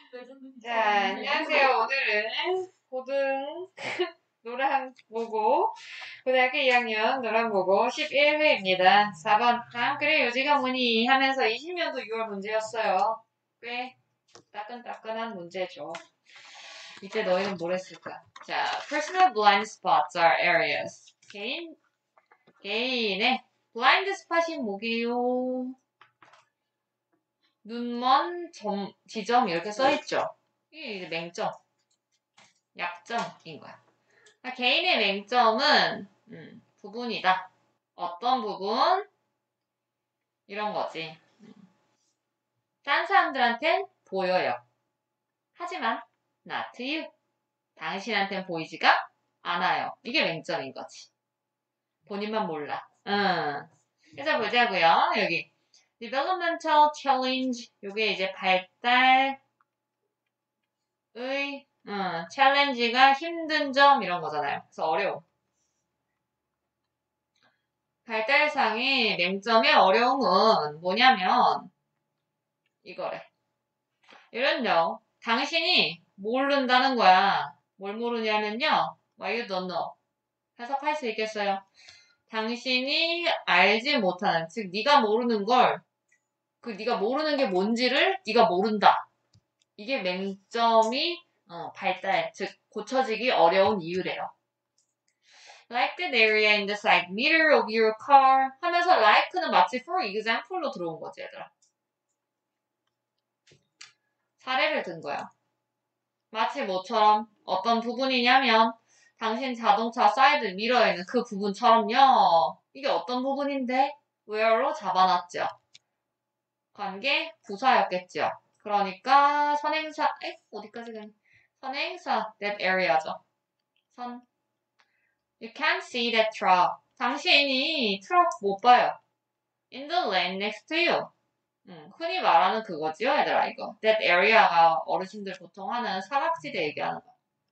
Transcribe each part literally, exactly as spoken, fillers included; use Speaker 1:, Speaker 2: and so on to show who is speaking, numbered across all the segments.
Speaker 1: 자, 안녕하세요. 오늘은 고등 노란 보고 고등학교 이 학년 노란 보고 십일 회입니다. 사 번. 다음 글의 요지가 뭐니 하면서 이십 년도 유월 문제였어요. 꽤 따끈따끈한 문제죠. 이때 너희는 뭘 했을까? 자, personal blind spots are areas. 개인, 개인의 blind spot이 뭐게요? 눈먼 점, 지점 이렇게 써있죠. 이게 이제 맹점, 약점인 거야. 그러니까 개인의 맹점은 음, 부분이다. 어떤 부분? 이런 거지. 음. 딴 사람들한텐 보여요. 하지만 not to you. 당신한텐 보이지가 않아요. 이게 맹점인 거지. 본인만 몰라. 음. 그래서 보자고요. 여기 developmental challenge. 요게 이제 발달의 음, challenge가 힘든 점 이런 거잖아요. 그래서 어려움. 발달상의 맹점의 어려움은 뭐냐면 이거래. You don't know. 당신이 모른다는 거야. 뭘 모르냐면요. Why you don't know. 해석할 수 있겠어요. 당신이 알지 못하는, 즉 네가 모르는 걸, 그 네가 모르는 게 뭔지를 네가 모른다. 이게 맹점이 어, 발달, 즉 고쳐지기 어려운 이유래요. Like the area in the side mirror of your car 하면서 like는 마치 for example로 들어온 거지 얘들아. 사례를 든 거야. 마치 뭐처럼 어떤 부분이냐면 당신 자동차 사이드 미러에 있는 그 부분처럼요. 이게 어떤 부분인데? where로 잡아놨죠. 관계 부사였겠죠. 그러니까 선행사, 에? 어디까지 가니? 선행사 that area죠. 선. You can't see that truck. 당신이 트럭 못 봐요. In the lane next to you. 음, 흔히 말하는 그거지요, 얘들아, 이거. That area가 어르신들 보통 하는 사각지대 얘기하는 거.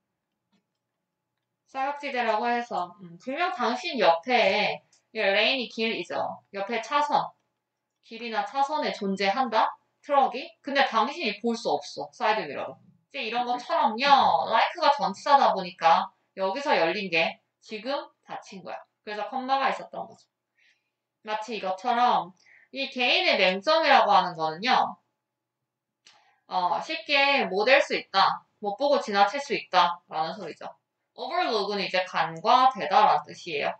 Speaker 1: 사각지대라고 해서, 음, 분명 당신 옆에, 레인이 길이죠. 옆에 차선. 길이나 차선에 존재한다? 트럭이? 근데 당신이 볼 수 없어, 사이드 미러로. 이제 이런 것처럼요, 라이크가 전치사다 보니까 여기서 열린 게 지금 닫힌 거야. 그래서 컴마가 있었던 거죠. 마치 이것처럼 이 개인의 맹점이라고 하는 거는요, 어, 쉽게 못 알 수 있다. 못 보고 지나칠 수 있다. 라는 소리죠. overlook은 이제 간과되다라는 뜻이에요.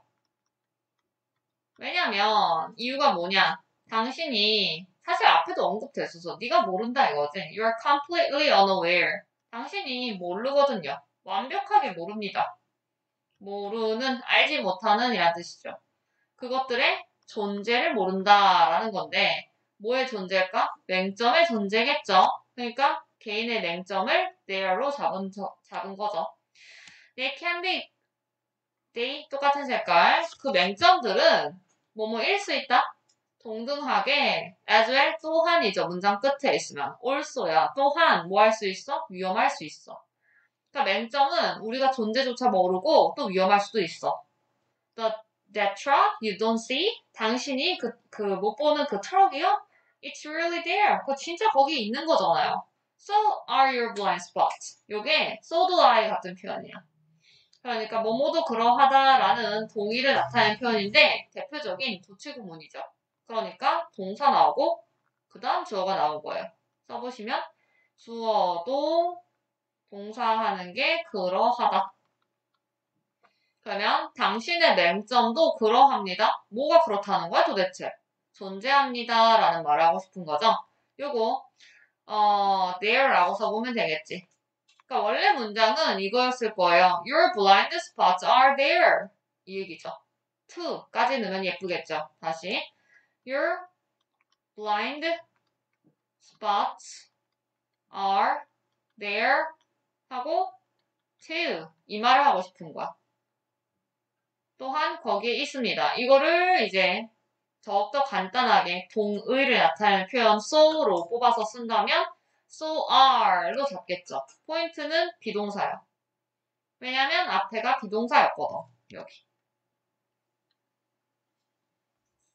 Speaker 1: 왜냐면 이유가 뭐냐? 당신이 사실 앞에도 언급됐어서 네가 모른다 이거지. You're completely unaware. 당신이 모르거든요. 완벽하게 모릅니다. 모르는, 알지 못하는 이란 뜻이죠. 그것들의 존재를 모른다라는 건데 뭐의 존재일까? 맹점의 존재겠죠. 그러니까 개인의 맹점을 there로 잡은, 잡은 거죠. They can be, they 똑같은 색깔. 그 맹점들은 뭐뭐일 수 있다? 동등하게 as well 또한이죠. 문장 끝에 있으면 also야. 또한 뭐 할 수 있어? 위험할 수 있어. 그러니까 맹점은 우리가 존재조차 모르고 또 위험할 수도 있어. The, that truck you don't see? 당신이 그, 그 못 보는 그 트럭이요? It's really there. 그거 진짜 거기 있는 거잖아요. So are your blind spots. 요게 so do I 같은 표현이야. 그러니까 뭐뭐도 그러하다라는 동의를 나타내는 표현인데 대표적인 도치구문이죠. 그러니까 동사 나오고 그 다음 주어가 나온 거예요. 써보시면 주어도 동사하는 게 그러하다. 그러면 당신의 맹점도 그러합니다. 뭐가 그렇다는 거야 도대체? 존재합니다 라는 말을 하고 싶은 거죠. 요거 어, there라고 써보면 되겠지. 그러니까 원래 문장은 이거였을 거예요. Your blind spots are there. 이 얘기죠. to까지 넣으면 예쁘겠죠. 다시 Your blind spots are there 하고 to 이 말을 하고 싶은 거야. 또한 거기에 있습니다. 이거를 이제 더욱더 간단하게 동의를 나타내는 표현 so로 뽑아서 쓴다면 so are로 잡겠죠. 포인트는 비동사요. 왜냐면 앞에가 비동사였거든. 여기.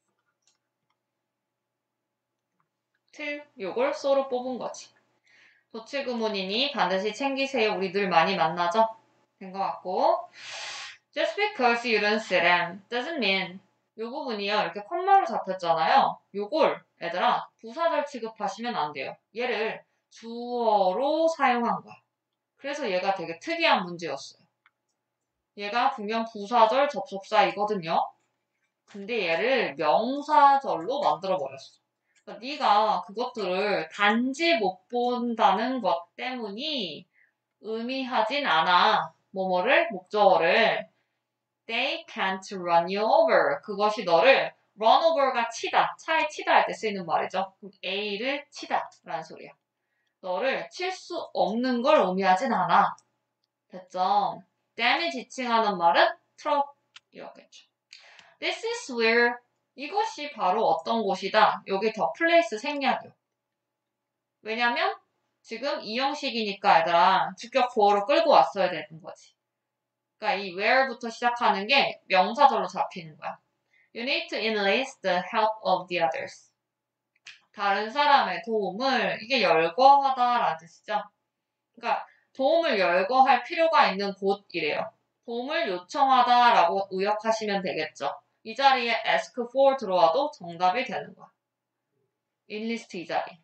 Speaker 1: to 요걸 so로 뽑은 거지. 조치구문이니 반드시 챙기세요. 우리 늘 많이 만나죠? 된 것 같고. Just because you don't see them doesn't mean. 요 부분이요. 이렇게 콤마로 잡혔잖아요. 요걸 얘들아 부사절 취급하시면 안 돼요. 얘를 주어로 사용한 거야. 그래서 얘가 되게 특이한 문제였어요. 얘가 분명 부사절 접속사이거든요. 근데 얘를 명사절로 만들어버렸어. 그러니까 네가 그것들을 단지 못 본다는 것 때문이 의미하진 않아. 뭐뭐를, 목적어를. They can't run you over. 그것이 너를 run over가 치다, 차에 치다 할 때 쓰이는 말이죠. 그럼 A를 치다 라는 소리야. 너를 칠 수 없는 걸 의미하진 않아. 됐죠? dam이 지칭하는 말은 트럭이었겠죠. This is where 이것이 바로 어떤 곳이다. 여기 더 플레이스 생략이요. 왜냐면 지금 이 형식이니까 얘들아 주격 보어로 끌고 왔어야 되는 거지. 그러니까 이 where부터 시작하는 게 명사절로 잡히는 거야. You need to enlist the help of the others. 다른 사람의 도움을 이게 열거하다라는 뜻이죠. 그러니까 도움을 열거할 필요가 있는 곳이래요. 도움을 요청하다라고 의역하시면 되겠죠. 이 자리에 ask for 들어와도 정답이 되는 거야. enlist 이 자리.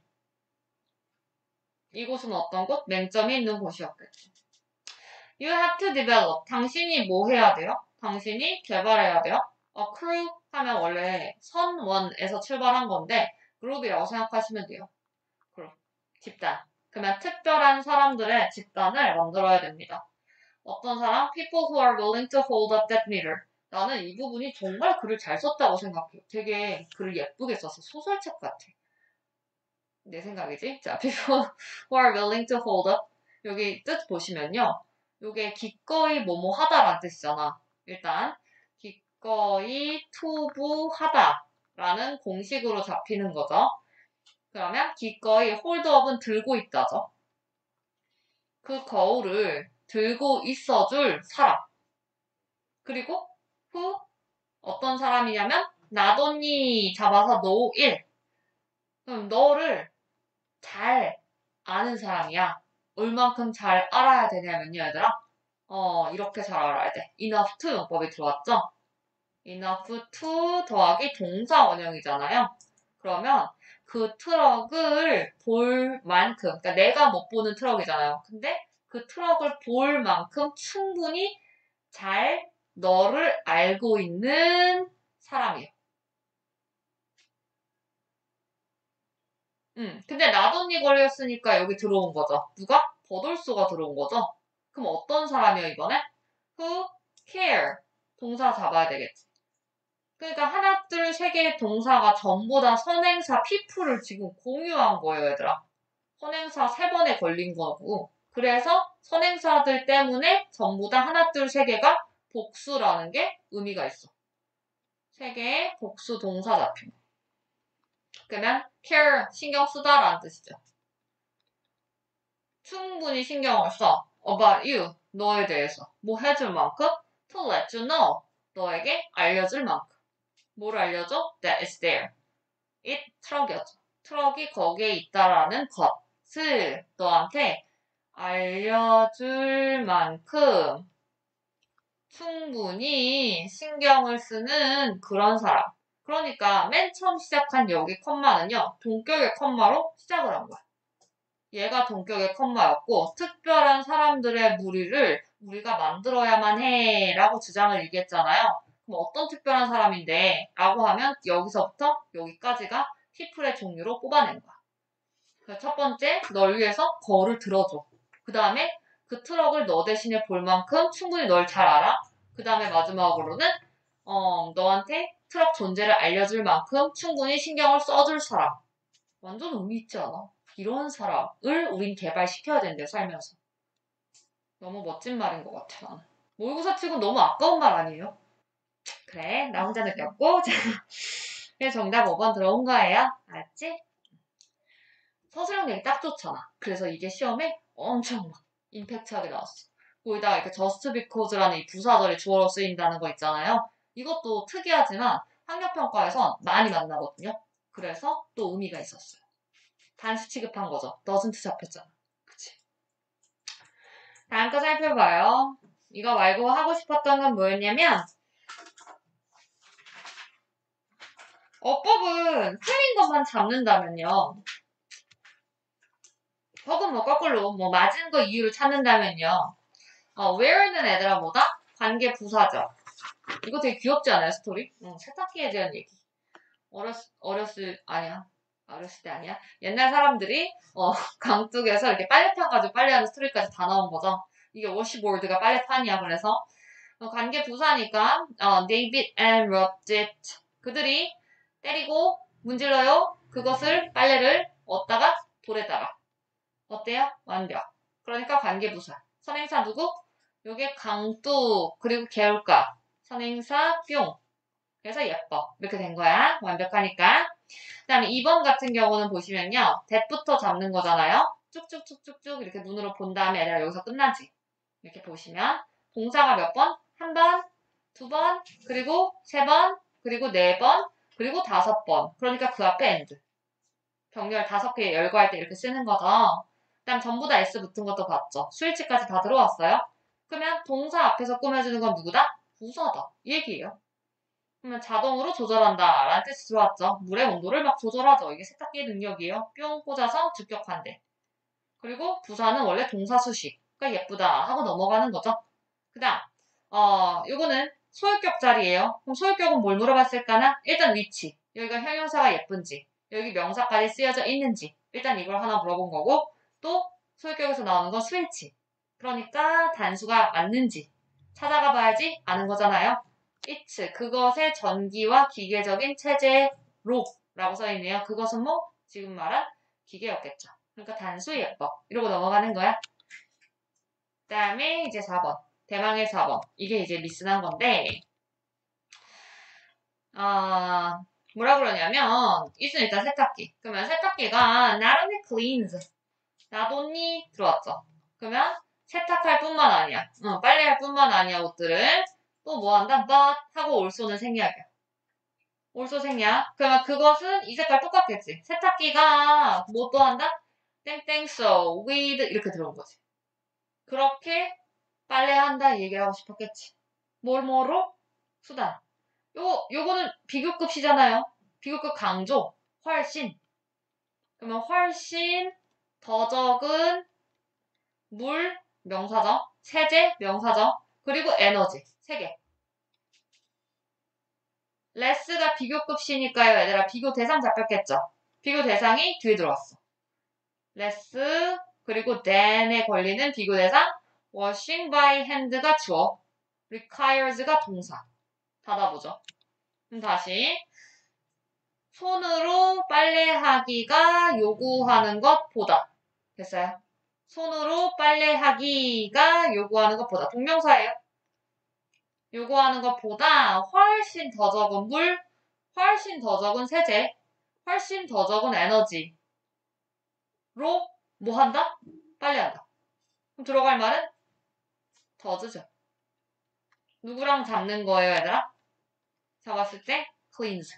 Speaker 1: 이곳은 어떤 곳? 맹점이 있는 곳이었겠지. You have to develop. 당신이 뭐 해야 돼요? 당신이 개발해야 돼요? A crew 하면 원래 선원에서 출발한 건데 그룹이라고 생각하시면 돼요. 그룹, 집단. 그러면 특별한 사람들의 집단을 만들어야 됩니다. 어떤 사람? People who are willing to hold up that mirror. 나는 이 부분이 정말 글을 잘 썼다고 생각해요. 되게 글을 예쁘게 써서 소설책 같아. 내 생각이지? 자, people who are willing to hold up. 여기 뜻 보시면요. 요게 기꺼이 뭐뭐 하다라는 뜻이잖아. 일단 기꺼이 투부하다라는 공식으로 잡히는 거죠. 그러면 기꺼이 홀드업은 들고 있다죠. 그 거울을 들고 있어줄 사람. 그리고 who 어떤 사람이냐면 나돈니 잡아서 no 일. 그럼 너를 잘 아는 사람이야. 얼만큼 잘 알아야 되냐면요, 얘들아. 어, 이렇게 잘 알아야 돼. enough to 용법이 들어왔죠? enough to 더하기 동사 원형이잖아요. 그러면 그 트럭을 볼 만큼, 그러니까 내가 못 보는 트럭이잖아요. 근데 그 트럭을 볼 만큼 충분히 잘 너를 알고 있는 사람이에요. 음, 근데 나돈니 걸렸으니까 여기 들어온 거죠. 누가? 버돌소가 들어온 거죠. 그럼 어떤 사람이요, 이번에? Who care? 동사 잡아야 되겠지. 그러니까 하나, 둘, 세 개의 동사가 전부 다 선행사 people을 지금 공유한 거예요, 얘들아. 선행사 세 번에 걸린 거고. 그래서 선행사들 때문에 전부 다 하나, 둘, 세 개가 복수라는 게 의미가 있어. 세 개의 복수 동사 잡힌 거. 그러면 care, 신경 쓰다라는 뜻이죠. 충분히 신경을 써. about you, 너에 대해서. 뭐 해줄 만큼? to let you know, 너에게 알려줄 만큼. 뭘 알려줘? That is there. it, 트럭이었죠. 트럭이 거기에 있다라는 것을 너한테 알려줄 만큼 충분히 신경을 쓰는 그런 사람. 그러니까 맨 처음 시작한 여기 컴마는요. 동격의 컴마로 시작을 한 거야. 얘가 동격의 컴마였고 특별한 사람들의 무리를 우리가 만들어야만 해 라고 주장을 얘기했잖아요. 그럼 어떤 특별한 사람인데 라고 하면 여기서부터 여기까지가 people의 종류로 뽑아낸 거야. 그래서 첫 번째 널 위해서 거를 들어줘. 그 다음에 그 트럭을 너 대신에 볼 만큼 충분히 널 잘 알아. 그 다음에 마지막으로는 어, 너한테 트럭 존재를 알려줄 만큼 충분히 신경을 써줄 사람. 완전 의미 있지 않아? 이런 사람을 우린 개발시켜야 된대, 살면서. 너무 멋진 말인 것 같아, 나는. 모의고사 치고 너무 아까운 말 아니에요? 그래, 나 혼자 느꼈고. 그래서 정답 오 번 들어온 거예요. 알았지? 서술형력이 딱 좋잖아. 그래서 이게 시험에 엄청 막 임팩트하게 나왔어. 거기다가 이렇게 just because라는 이 부사절이 주어로 쓰인다는 거 있잖아요. 이것도 특이하지만 학력평가에선 많이 만나거든요. 그래서 또 의미가 있었어요. 단수 취급한 거죠. doesn't 잡혔잖아. 다음 거 살펴봐요. 이거 말고 하고 싶었던 건 뭐였냐면 어법은 틀린 것만 잡는다면요. 혹은 뭐 거꾸로 뭐 맞은 거 이유를 찾는다면요. 어, where는 애들아 뭐다? 관계 부사죠. 이거 되게 귀엽지 않아요, 스토리? 응, 세탁기에 대한 얘기. 어렸, 어렸을, 아니야. 어렸을 때 아니야. 옛날 사람들이, 어, 강둑에서 이렇게 빨래판 가지고 빨래하는 스토리까지 다 나온 거죠. 이게 워시보드가 빨래판이야, 그래서. 어, 관계 부사니까, 어, David and Robert. 그들이 때리고 문질러요. 그것을, 빨래를 얻다가 돌에다가. 어때요? 완벽. 그러니까 관계 부사. 선행사 누구? 요게 강둑, 그리고 개울가. 선행사 뿅. 그래서 예뻐. 이렇게 된 거야. 완벽하니까. 그 다음에 이 번 같은 경우는 보시면요. that부터 잡는 거잖아요. 쭉쭉쭉쭉쭉 이렇게 눈으로 본 다음에 얘들아 여기서 끝나지. 이렇게 보시면 동사가 몇 번? 한 번, 두 번, 그리고 세 번, 그리고 네 번, 그리고 다섯 번. 그러니까 그 앞에 end. 병렬 다섯 개 열거할 때 이렇게 쓰는 거죠. 그 다음 전부 다 S 붙은 것도 봤죠. 수일치까지 다 들어왔어요. 그러면 동사 앞에서 꾸며주는 건 누구다? 부사다. 이 얘기예요. 그러면 자동으로 조절한다 라는 뜻이 들어왔죠. 물의 온도를 막 조절하죠. 이게 세탁기의 능력이에요. 뿅 꽂아서 직격한대. 그리고 부사는 원래 동사 수식. 그러니까 예쁘다 하고 넘어가는 거죠. 그 다음 어 요거는 소유격 자리예요. 그럼 소유격은 뭘 물어봤을까나? 일단 위치. 여기가 형용사가 예쁜지. 여기 명사까지 쓰여져 있는지. 일단 이걸 하나 물어본 거고 또 소유격에서 나오는 건 수일치. 그러니까 단수가 맞는지 찾아가 봐야지 아는 거잖아요. it's 그것의 전기와 기계적인 체제로 라고 써있네요. 그것은 뭐 지금 말한 기계였겠죠. 그러니까 단수 예뻐 이러고 넘어가는 거야. 그 다음에 이제 사 번 대망의 사 번 이게 이제 미스난 건데 아 뭐라 그러냐면 이는 일단 세탁기 그러면 세탁기가 not only cleans not only 들어왔죠. 그러면 세탁할 뿐만 아니야 어, 빨래할 뿐만 아니야 옷들을 또 뭐 한다? but 하고 올소는 생략이야. 올소 생략. 그러면 그것은 이 색깔 똑같겠지. 세탁기가 뭐 또 한다? 땡땡 so with 이렇게 들어온 거지. 그렇게 빨래한다 이 얘기를 하고 싶었겠지. 뭘 뭐로? 수단. 요 요거는 비교급시잖아요. 비교급 강조. 훨씬. 그러면 훨씬 더 적은 물 명사죠. 세제 명사죠. 그리고 에너지 세 개. 레스가 비교급시니까요. 얘들아 비교 대상 잡혔겠죠. 비교 대상이 뒤에 들어왔어. 레스 그리고 than에 걸리는 비교 대상 washing by hand가 주어 requires가 동사 닫아보죠. 그럼 다시 손으로 빨래하기가 요구하는 것보다 됐어요. 손으로 빨래하기가 요구하는 것보다 동명사예요. 요구하는 것보다 훨씬 더 적은 물, 훨씬 더 적은 세제, 훨씬 더 적은 에너지로 뭐 한다? 빨래한다. 그럼 들어갈 말은 더즈죠. 누구랑 잡는 거예요, 얘들아? 잡았을 때 cleans.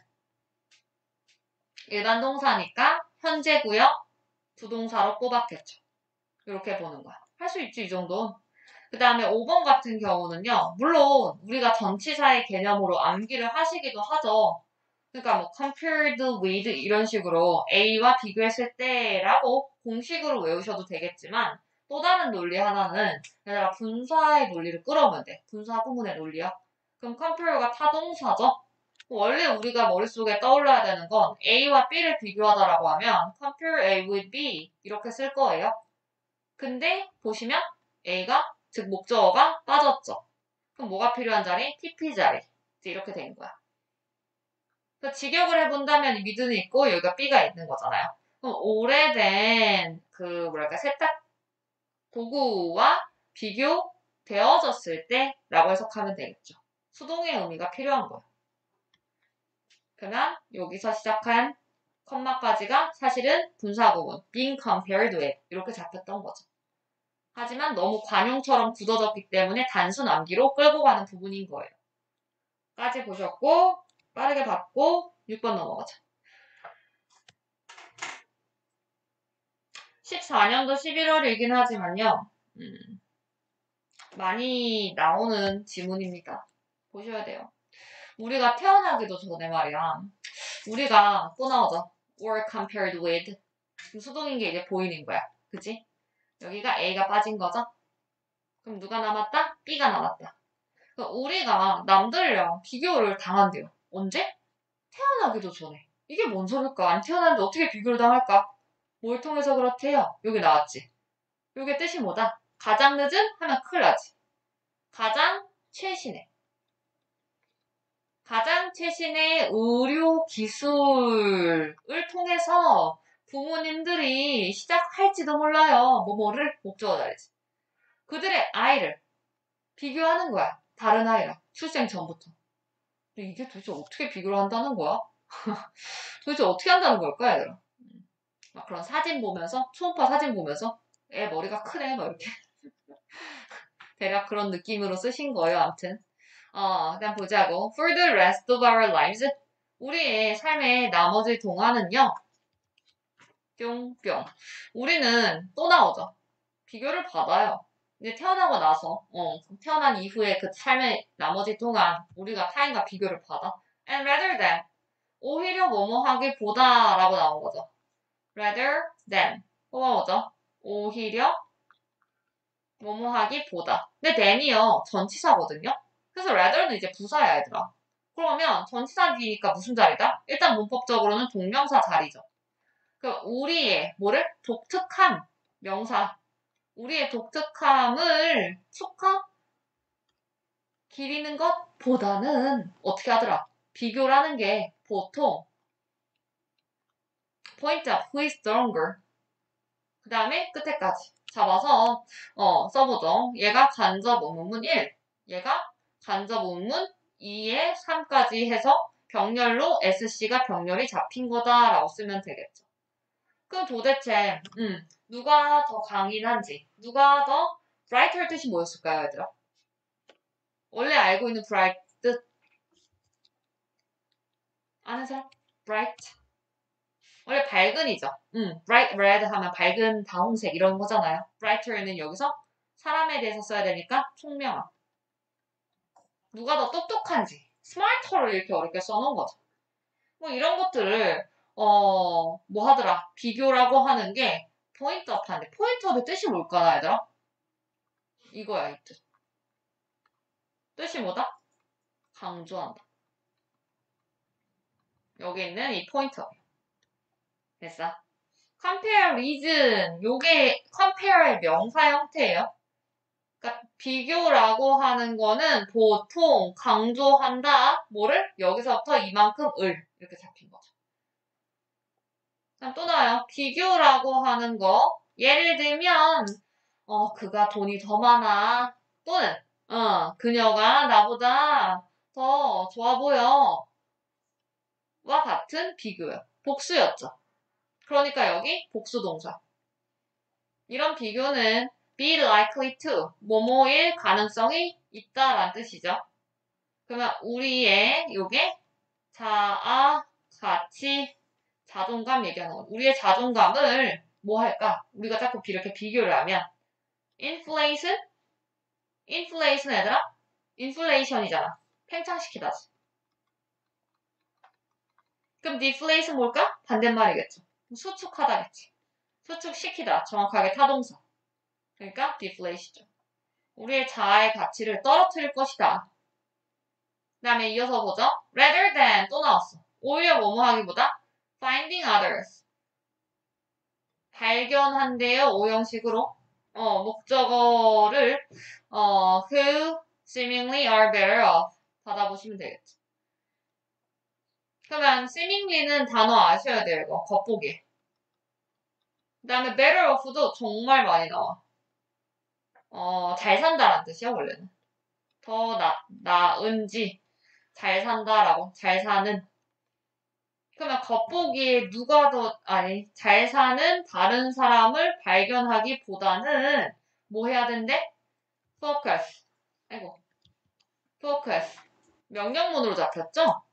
Speaker 1: 일반 동사니까 현재구역 부동사로 꼽았겠죠. 이렇게 보는 거야. 할 수 있지, 이 정도. 그 다음에 오 번 같은 경우는요. 물론 우리가 전치사의 개념으로 암기를 하시기도 하죠. 그러니까 뭐 compared with 이런 식으로 A와 비교했을 때라고 공식으로 외우셔도 되겠지만 또 다른 논리 하나는 얘들아 분사의 논리를 끌어오면 돼. 분사 구문의 논리요. 그럼 compare가 타동사죠. 원래 우리가 머릿속에 떠올라야 되는 건 A와 B를 비교하다라고 하면 compare A with B 이렇게 쓸 거예요. 근데 보시면 A가 즉 목적어가 빠졌죠. 그럼 뭐가 필요한 자리? 티피 자리. 이제 이렇게 된 거야. 그 직역을 해본다면 미드는 있고 여기가 B가 있는 거잖아요. 그럼 오래된 그 뭐랄까 세탁 도구와 비교되어졌을 때라고 해석하면 되겠죠. 수동의 의미가 필요한 거예요. 그러면 여기서 시작한 컴마까지가 사실은 분사구문 being compared with 이렇게 잡혔던 거죠. 하지만 너무 관용처럼 굳어졌기 때문에 단순 암기로 끌고 가는 부분인 거예요. 까지 보셨고 빠르게 받고 육 번 넘어가자. 십사 년도 십일월이긴 하지만요. 음, 많이 나오는 지문입니다. 보셔야 돼요. 우리가 태어나기도 전에 말이야. 우리가 또 나오죠. or compared with. 수동인 게 이제 보이는 거야. 그치? 여기가 A가 빠진 거죠? 그럼 누가 남았다? B가 남았다. 그러니까 우리가 남들이랑 비교를 당한대요. 언제? 태어나기도 전에. 이게 뭔 소릴까? 안 태어났는데 어떻게 비교를 당할까? 뭘 통해서 그렇대요? 여기 나왔지. 요게 뜻이 뭐다? 가장 늦은? 하면 큰일 나지. 가장 최신의. 가장 최신의 의료 기술을 통해서 부모님들이 시작할지도 몰라요. 뭐뭐를 목적어 다르지. 그들의 아이를 비교하는 거야. 다른 아이랑. 출생 전부터. 근데 이게 도대체 어떻게 비교를 한다는 거야? 도대체 어떻게 한다는 걸까, 얘들아? 막 그런 사진 보면서, 초음파 사진 보면서, 애 머리가 크네, 막 이렇게. 대략 그런 느낌으로 쓰신 거예요, 아무튼. 어, 일단 보자고. For the rest of our lives. 우리의 삶의 나머지 동안은요. 뿅뿅. 우리는 또 나오죠. 비교를 받아요. 이제 태어나고 나서, 어, 태어난 이후에 그 삶의 나머지 동안 우리가 타인과 비교를 받아. And rather than. 오히려 뭐뭐 하기보다 라고 나온 거죠. rather than. 뭐가 뭐죠? 오히려 뭐뭐 하기보다. 근데 than이요. 전치사거든요. 그래서 rather는 이제 부사야, 얘들아. 그러면 전치사니까 무슨 자리다? 일단 문법적으로는 동명사 자리죠. 그 우리의 뭐를? 독특한 명사. 우리의 독특함을 축하 기리는 것보다는 어떻게 하더라? 비교라는 게 보통 point up who is stronger. 그 다음에 끝에까지 잡아서 어, 써보죠. 얘가 간접 의문문 일, 얘가 간접 의문문 이에 삼까지 해서 병렬로 에스씨가 병렬이 잡힌 거다라고 쓰면 되겠죠. 그럼 도대체 음, 누가 더 강인한지, 누가 더 bright할 뜻이 뭐였을까요, 얘들아? 원래 알고 있는 bright 뜻 아는 사람? bright. 원래 밝은이죠. 음, bright red 하면 밝은 다홍색 이런 거잖아요. brighter는 여기서 사람에 대해서 써야 되니까 총명한. 누가 더 똑똑한지, smarter를 이렇게 어렵게 써놓은 거죠. 뭐 이런 것들을 어, 뭐 하더라? 비교라고 하는 게 포인트업한데 포인트업의 뜻이 뭘까, 얘들아? 이거야, 이 뜻. 뜻이 뭐다? 강조한다. 여기 있는 이 포인트업. 됐어. compare reason. 요게 compare의 명사 형태예요. 그러니까 비교라고 하는 거는 보통 강조한다. 뭐를? 여기서부터 이만큼 을 이렇게 잡힌 거죠. 그럼 또 나와요. 비교라고 하는 거. 예를 들면 어 그가 돈이 더 많아. 또는 어 그녀가 나보다 더 좋아 보여. 와 같은 비교요. 복수였죠. 그러니까 여기 복수동사. 이런 비교는 be likely to, 뭐뭐일 가능성이 있다라는 뜻이죠. 그러면 우리의 요게 자아, 가치, 자존감 얘기하는 거. 우리의 자존감을 뭐 할까? 우리가 자꾸 이렇게 비교를 하면 inflation? inflation 얘들아? inflation이잖아. 팽창시키다지. 그럼 deflation 뭘까? 반대말이겠죠. 수축하다겠지. 수축시키다. 정확하게 타동사. 그러니까 deflation이죠. 우리의 자아의 가치를 떨어뜨릴 것이다. 그 다음에 이어서 보죠. rather than 또 나왔어. 오히려 뭐뭐 하기보다 finding others. 발견한대요. 오형식으로. 어, 목적어를 어, who seemingly are better off 받아보시면 되겠죠. 그러면 seemingly는 단어 아셔야 돼요. 이거 겉보기. 그 다음에 better off도 정말 많이 나와. 어, 잘 산다라는 뜻이야 원래는. 더 나, 나은지 잘 산다라고 잘 사는. 그러면 겉보기에 누가 더 아니 잘 사는 다른 사람을 발견하기보다는 뭐 해야 된대? focus. 아이고 focus. 명령문으로 잡혔죠?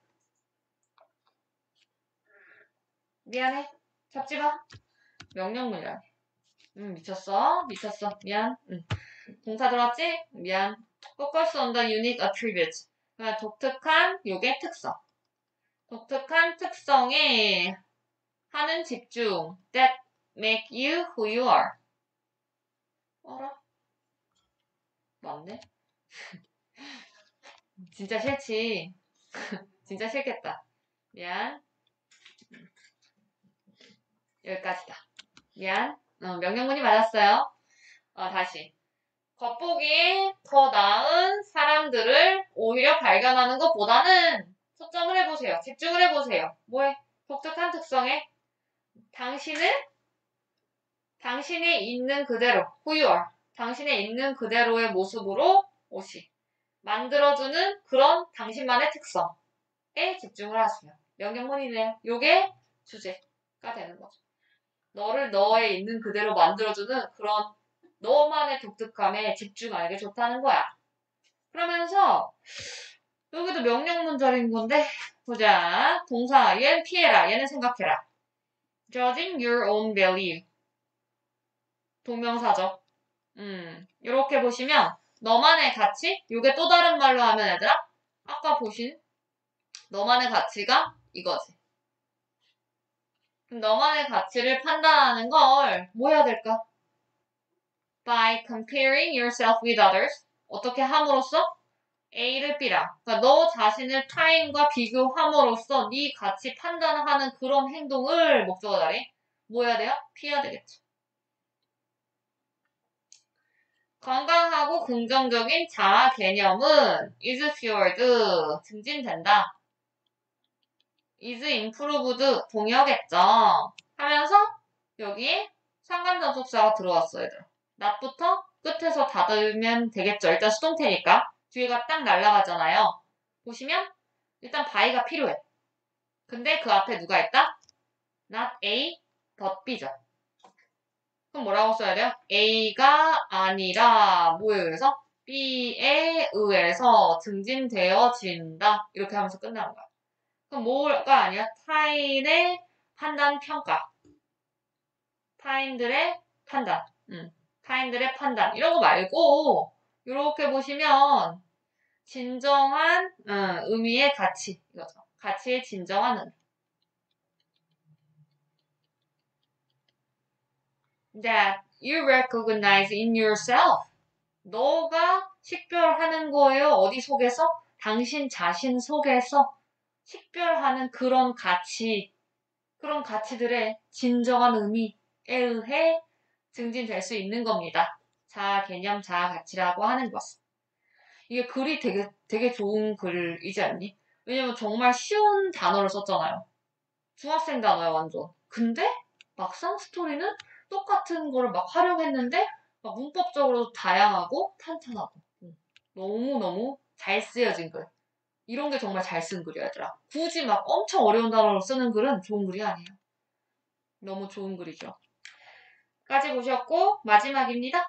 Speaker 1: 미안해. 잡지 마. 명령문이라네. 응, 미쳤어. 미쳤어. 미안. 응. 동사 들었지? 미안. Focus on the unique attributes. 그러니까 독특한 요게 특성. 독특한 특성에 하는 집중. That make you who you are. 어라? 맞네? 진짜 싫지. 진짜 싫겠다. 미안. 여기까지다. 미안. 어, 명령문이 맞았어요. 어, 다시. 겉보기 더 나은 사람들을 오히려 발견하는 것보다는 초점을 해보세요. 집중을 해보세요. 뭐에? 독특한 특성에 당신을 당신이 있는 그대로 who you are. 당신의 있는 그대로의 모습으로 옷이 만들어주는 그런 당신만의 특성에 집중을 하세요. 명령문이네요. 요게 주제가 되는 거죠. 너를 너의 있는 그대로 만들어주는 그런 너만의 독특함에 집중하는 게 좋다는 거야. 그러면서 여기도 명령문절인 건데 보자. 동사 얘는 피해라. 얘는 생각해라. Judging your own value. 동명사죠. 음, 이렇게 보시면 너만의 가치? 요게 또 다른 말로 하면 얘들아 아까 보신 너만의 가치가 이거지. 너만의 가치를 판단하는 걸 뭐 해야 될까? By comparing yourself with others. 어떻게 함으로써? A를 B랑. 그러니까 너 자신을 타인과 비교함으로써 네 가치 판단하는 그런 행동을 목적어 자리 뭐 해야 돼요? 피해야 되겠죠. 건강하고 긍정적인 자아 개념은 is fueled, 증진된다. is improved, 동의어겠죠. 하면서 여기에 상관접속사가 들어왔어요. 얘들아. 낫부터 끝에서 닫으면 되겠죠. 일단 수동태니까. 뒤에가 딱 날아가잖아요. 보시면 일단 by가 필요해. 근데 그 앞에 누가 있다? not A, but B죠. 그럼 뭐라고 써야 돼요? A가 아니라 뭐에 의해서? B에 의해서 증진되어진다. 이렇게 하면서 끝나는 거야. 그럼 뭐가 아니야? 타인의 판단, 평가. 타인들의 판단. 음, 타인들의 판단. 이런 거 말고 이렇게 보시면 진정한 음, 의미의 가치. 이거죠. 가치의 진정한 의미. That you recognize in yourself. 너가 식별하는 거예요. 어디 속에서? 당신 자신 속에서 식별하는 그런 가치, 그런 가치들의 진정한 의미에 의해 증진될 수 있는 겁니다. 자아 개념, 자아 가치라고 하는 것은. 이게 글이 되게, 되게 좋은 글이지 않니? 왜냐면 정말 쉬운 단어를 썼잖아요. 중학생 단어야, 완전. 근데 막상 스토리는 똑같은 거를 막 활용했는데 막 문법적으로 다양하고 탄탄하고 음, 너무너무 잘 쓰여진 글. 이런 게 정말 잘 쓴 글이야, 얘들아. 굳이 막 엄청 어려운 단어로 쓰는 글은 좋은 글이 아니에요. 너무 좋은 글이죠. 까지 보셨고 마지막입니다.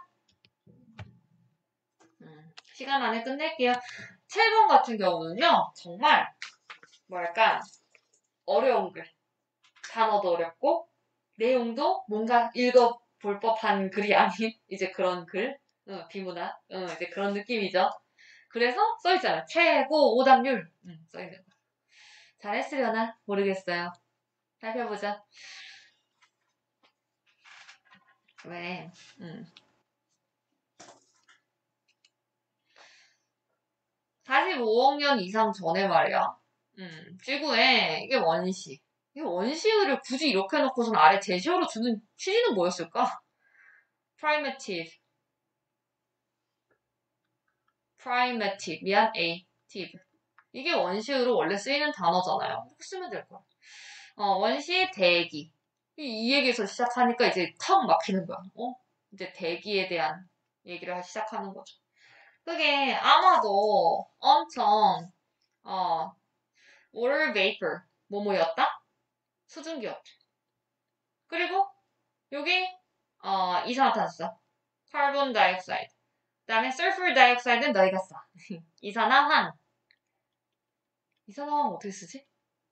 Speaker 1: 음, 시간 안에 끝낼게요. 칠 번 같은 경우는요. 정말 뭐랄까 어려운 글. 단어도 어렵고 내용도 뭔가 읽어볼 법한 글이 아닌 이제 그런 글. 응, 비문화. 응, 이제 그런 느낌이죠. 그래서 써있잖아요. 최고 오답률. 응, 써있는 거. 잘했으려나? 모르겠어요. 살펴보자. 왜? 응. 사십오억 년 이상 전에 말이야. 음, 지구에 이게 원시. 이 원시를 굳이 이렇게 해놓고선 아래 제시어로 주는 취지는 뭐였을까? primitive. primitive. 미안, A. tive. 이게 원시로 원래 쓰이는 단어잖아요. 이렇게 쓰면 될 거야. 어, 원시 대기. 이, 이 얘기에서 시작하니까 이제 턱 막히는 거야. 어? 이제 대기에 대한 얘기를 시작하는 거죠. 그게 아마도 엄청 어, water vapor 뭐뭐였다? 수증기였죠. 그리고 여기 어, 이산화탄소, 카본 다이옥사이드. 그다음에 설프 다이옥사이드는 너희가 써. 이산화황. 이산화황 어떻게 쓰지?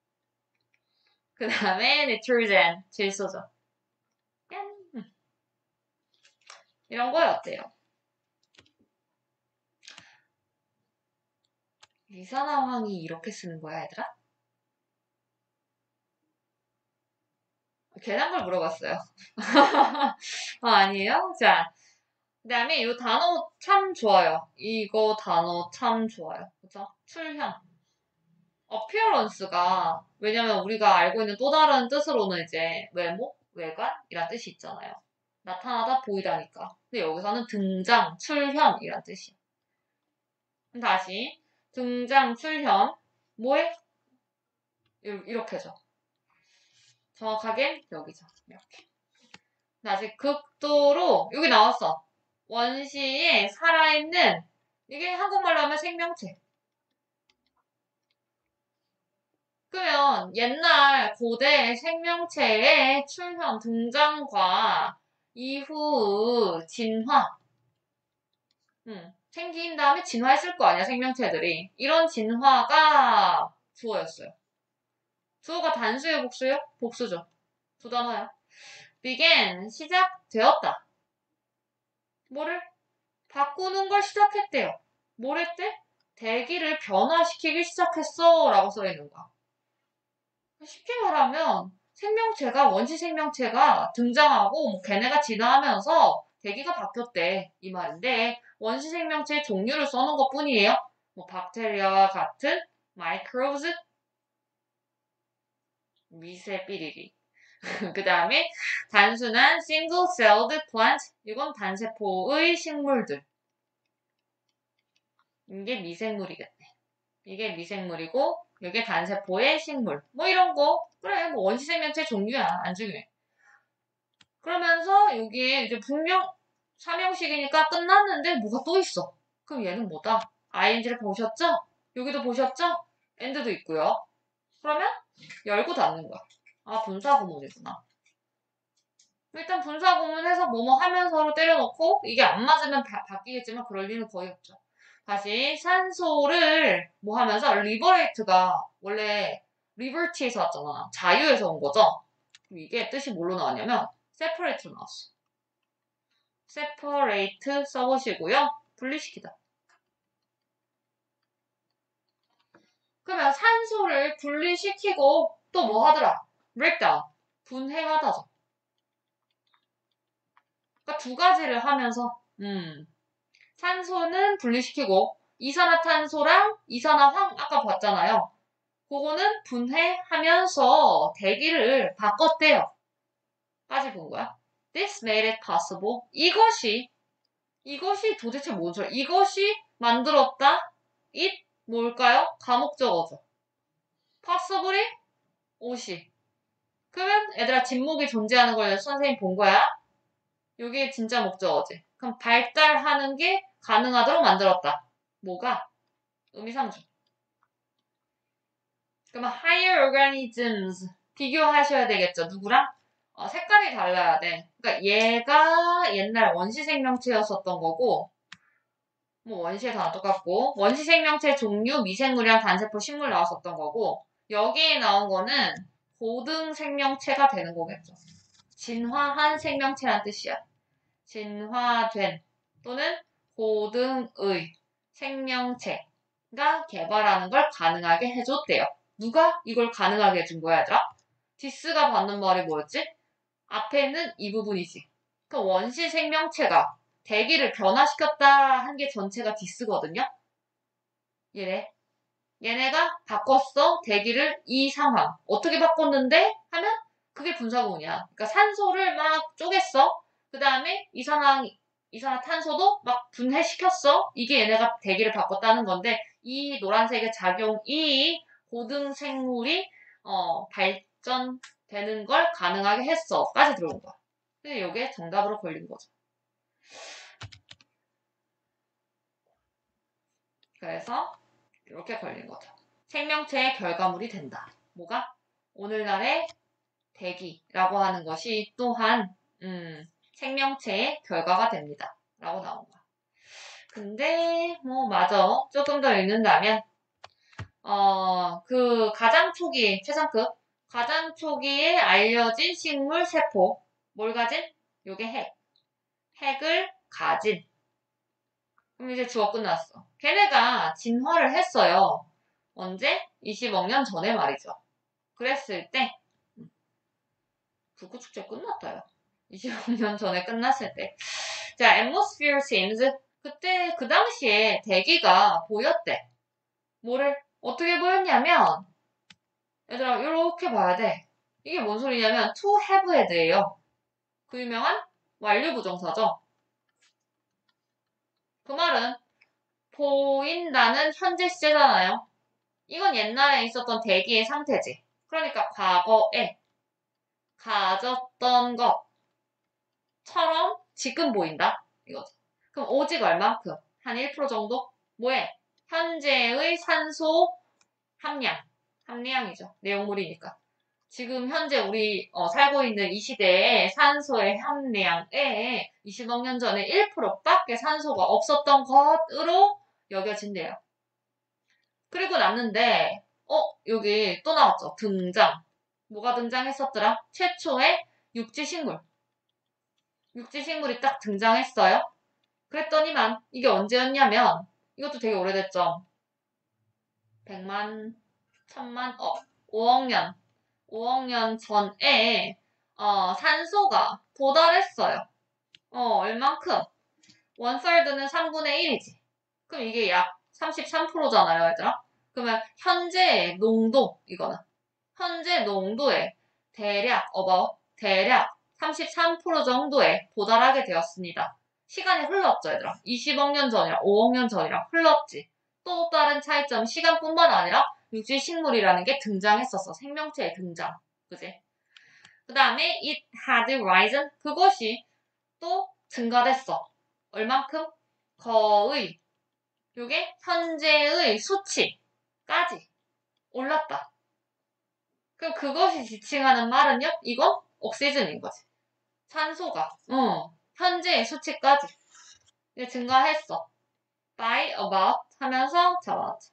Speaker 1: 그 다음에 nitrogen, 질소죠. 짠. 이런 거에 어때요? 리사나왕이 이렇게 쓰는 거야, 얘들아? 괜한 걸 물어봤어요. 아, 아니에요? 자, 그 다음에 이 단어 참 좋아요. 이거 단어 참 좋아요. 그죠? 출현. appearance가, 왜냐면 우리가 알고 있는 또 다른 뜻으로는 이제 외모, 외관이란 뜻이 있잖아요. 나타나다, 보이다니까. 근데 여기서는 등장, 출현이란 뜻이야. 그럼 다시 등장, 출현, 뭐해? 이렇게죠. 정확하게 여기죠. 이렇게. 다시 극도로 여기 나왔어. 원시에 살아있는, 이게 한국말로 하면 생명체. 그러면 옛날 고대 생명체의 출현, 등장과 이후 진화, 음, 생긴 다음에 진화했을 거 아니야, 생명체들이. 이런 진화가 주어였어요. 주어가 단수예요, 복수예요? 복수죠. 두 단어야. began, 시작되었다. 뭐를? 바꾸는 걸 시작했대요. 뭘 했대? 대기를 변화시키기 시작했어 라고 써있는 거야. 쉽게 말하면 생명체가, 원시 생명체가 등장하고 뭐 걔네가 진화하면서 대기가 바뀌었대 이 말인데, 원시 생명체의 종류를 써놓은 것 뿐이에요. 뭐 박테리아와 같은 마이크로브스, 미세 삐리리. 그 다음에 단순한 single celled plant, 이건 단세포의 식물들. 이게 미생물이겠네. 이게 미생물이고 이게 단세포의 식물. 뭐 이런 거. 그래, 뭐 원시 생명체 종류야. 안 중요해. 그러면서 여기에 이제 분명 삼형식이니까 끝났는데 뭐가 또 있어. 그럼 얘는 뭐다? 아이엔지를 보셨죠? 여기도 보셨죠? 엔드도 있고요. 그러면 열고 닫는 거야. 아, 분사구문이구나. 일단 분사구문해서 뭐뭐 하면서로 때려놓고 이게 안 맞으면 바, 바뀌겠지만 그럴 리는 거의 없죠. 다시 산소를 뭐 하면서 리버레이트가 원래 리버티에서 왔잖아. 자유에서 온 거죠. 이게 뜻이 뭘로 나왔냐면 separate로 나왔어. separate 써보시고요. 분리시키다. 그러면 산소를 분리시키고 또 뭐 하더라? breakdown. 분해하다죠. 그러니까 두 가지를 하면서 음, 산소는 분리시키고 이산화탄소랑 이산화황 아까 봤잖아요. 그거는 분해하면서 대기를 바꿨대요. 까지 본 거야. This made it possible. 이것이 이것이 도대체 뭐죠? 이것이 만들었다. it 뭘까요? 가목적어죠. possible이 옷이. 그러면 얘들아 진목이 존재하는 걸 선생님 본 거야? 이게 진짜 목적어지. 그럼 발달하는 게 가능하도록 만들었다. 뭐가? 의미상주. 그러면 higher organisms 비교하셔야 되겠죠. 누구랑? 어, 색깔이 달라야 돼. 그러니까 얘가 옛날 원시 생명체였었던 거고, 뭐 원시에 다 똑같고, 원시 생명체 종류, 미생물이랑 단세포, 식물 나왔었던 거고, 여기에 나온 거는 고등 생명체가 되는 거겠죠. 진화한 생명체란 뜻이야. 진화된 또는 고등의 생명체가 개발하는 걸 가능하게 해줬대요. 누가 이걸 가능하게 해준 거야, 얘들아? 디스가 받는 말이 뭐였지? 앞에는 이 부분이지. 그 원시 생명체가 대기를 변화시켰다 한 게 전체가 디스거든요. 얘네. 얘네가 바꿨어. 대기를 이 상황. 어떻게 바꿨는데? 하면 그게 분사구문이야. 그러니까 산소를 막 쪼갰어. 그 다음에 이산화, 이산화탄소도 막 분해시켰어. 이게 얘네가 대기를 바꿨다는 건데 이 노란색의 작용이 고등생물이 어, 발전되는 걸 가능하게 했어. 까지 들어온 거야. 근데 이게 정답으로 걸린 거죠. 그래서 이렇게 걸린 거죠. 생명체의 결과물이 된다. 뭐가? 오늘날의 대기라고 하는 것이 또한 음, 생명체의 결과가 됩니다. 라고 나온 거야. 근데 뭐 맞아. 조금 더 읽는다면 어, 그 가장 초기 최상급 가장 초기에 알려진 식물 세포 뭘 가진? 요게 핵. 핵을 가진 그럼 이제 주어 끝났어. 걔네가 진화를 했어요. 언제? 이십억 년 전에 말이죠. 그랬을 때 불꽃축제 끝났다요. 이십억 년 전에 끝났을 때. 자, atmosphere seems 그때 그 당시에 대기가 보였대. 뭐를 어떻게 보였냐면 얘들아 이렇게 봐야 돼. 이게 뭔 소리냐면 to have had예요. 그 유명한 완료 부정사죠. 그 말은 보인다는 현재 시제잖아요. 이건 옛날에 있었던 대기의 상태지. 그러니까 과거에 가졌던 것처럼 지금 보인다. 이거죠. 그럼 오직 얼만큼? 한 일 퍼센트 정도? 뭐해? 현재의 산소 함량. 함량이죠. 내용물이니까. 지금 현재 우리 어, 살고 있는 이 시대에 산소의 함량에 이십억 년 전에 일 퍼센트밖에 산소가 없었던 것으로 여겨진대요. 그리고 났는데 어 여기 또 나왔죠. 등장. 뭐가 등장했었더라? 최초의 육지식물. 육지식물이 딱 등장했어요. 그랬더니만 이게 언제였냐면 이것도 되게 오래됐죠. 백만, 천만, 어, 오억 년. 오억 년 전에 어, 산소가 도달했어요. 어, 얼만큼? 원썰드는 삼분의 일이지. 그럼 이게 약 삼십삼 퍼센트잖아요, 얘들아. 그러면 현재 농도, 이거는. 현재 농도에 대략, about, 대략 삼십삼 퍼센트 정도에 도달하게 되었습니다. 시간이 흘렀죠, 얘들아. 이십억 년 전이랑 오억 년 전이랑 흘렀지. 또 다른 차이점, 시간뿐만 아니라 육지식물이라는 게 등장했었어. 생명체의 등장. 그지? 그 다음에 it had risen. 그것이 또 증가됐어. 얼만큼? 거의. 요게 현재의 수치까지 올랐다. 그럼 그것이 지칭하는 말은요? 이건 옥시즌인 거지. 산소가. 어, 현재의 수치까지 증가했어. by about 하면서 잡아왔죠.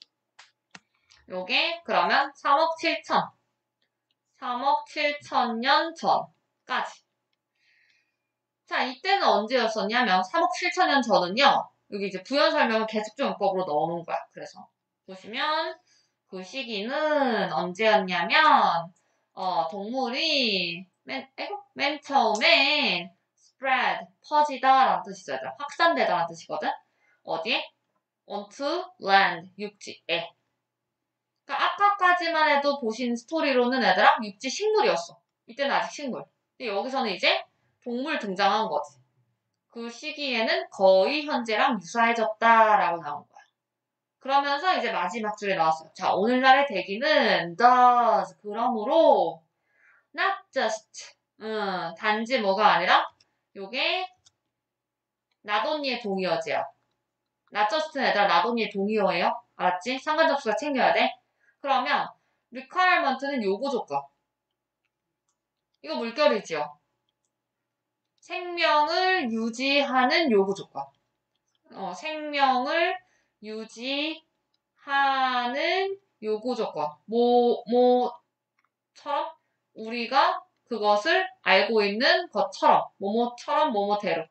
Speaker 1: 요게 그러면 삼억 칠천. 삼억 칠천 년 전까지. 자, 이때는 언제였었냐면 삼억 칠천 년 전은요. 여기 이제 부연 설명을 계속적용법으로 넣어놓은 거야. 그래서 보시면 그 시기는 언제였냐면 어, 동물이 맨, 에고? 맨 처음에 spread, 퍼지다라는 뜻이죠. 확산되다라는 뜻이거든. 어디에? onto land, 육지에. 그러니까 아까까지만 해도 보신 스토리로는 얘들아 육지 식물이었어. 이때는 아직 식물. 근데 여기서는 이제 동물 등장한 거지. 그 시기에는 거의 현재랑 유사해졌다라고 나온 거야. 그러면서 이제 마지막 줄에 나왔어요. 자, 오늘날의 대기는 does 그러므로 not just 음, 단지 뭐가 아니라 요게 not only의 동의어지야. not just는 얘들아 not only의 동의어예요. 알았지? 상관접수가 챙겨야 돼. 그러면 requirement는 요구 조건. 이거 물결이지요. 생명을 유지하는 요구 조건. 어, 생명을 유지하는 요구 조건. 뭐, 뭐처럼 우리가 그것을 알고 있는 것처럼, 뭐뭐처럼, 뭐뭐대로.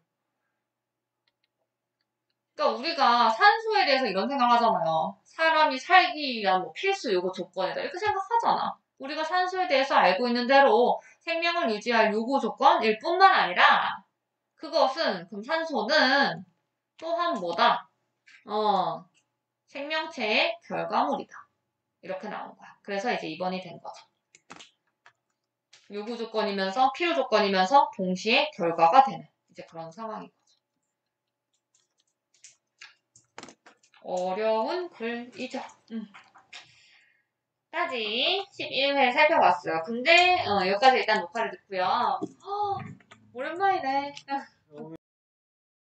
Speaker 1: 그러니까 우리가 산소에 대해서 이런 생각하잖아요. 사람이 살기 위한 뭐 필수 요구 조건이다. 이렇게 생각하잖아. 우리가 산소에 대해서 알고 있는 대로 생명을 유지할 요구 조건일 뿐만 아니라 그것은, 그럼 산소는 또한 뭐다? 어, 생명체의 결과물이다. 이렇게 나온 거야. 그래서 이제 이 번이 된 거죠. 요구 조건이면서 필요 조건이면서 동시에 결과가 되는 이제 그런 상황인 거죠. 어려운 글이죠. 음. 까지 십일 회 살펴봤어요. 근데 어, 여기까지 일단 녹화를 듣고요. 허, 오랜만이네.